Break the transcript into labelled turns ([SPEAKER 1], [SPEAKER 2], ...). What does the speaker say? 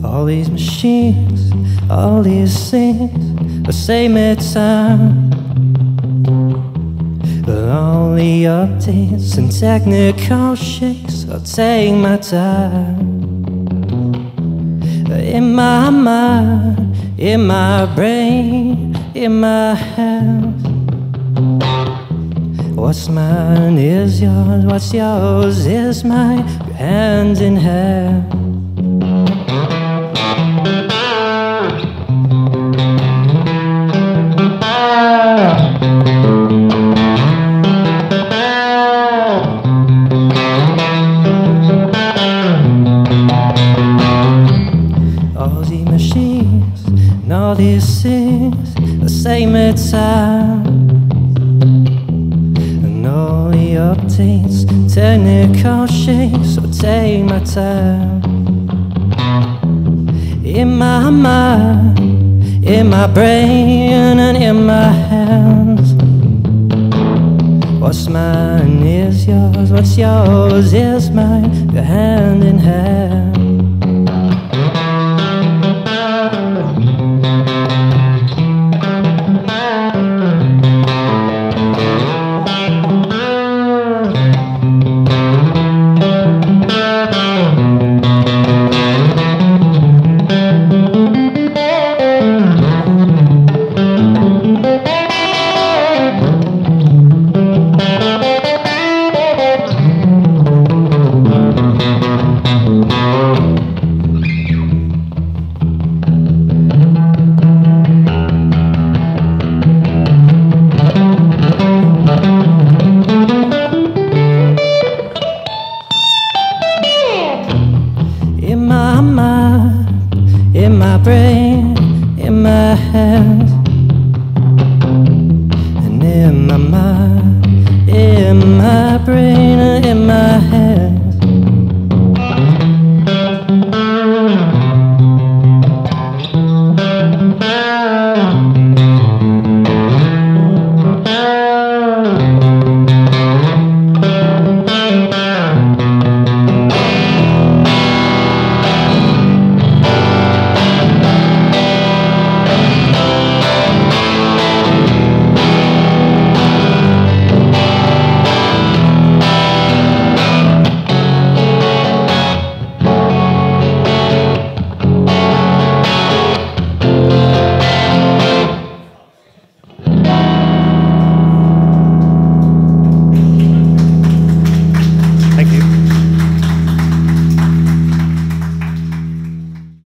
[SPEAKER 1] All these machines, all these things, the same time. But all the updates and technical shakes, I'll take my time. In my mind, in my brain, in my hands. What's mine is yours, what's yours is mine, hand in hand. All these machines and all these things, the same time. And all the updates, technical shakes, so take my time. In my mind, in my brain and in my hands. What's mine is yours, what's yours is mine, we're hand in hand. In my mind, in my brain, in my hand.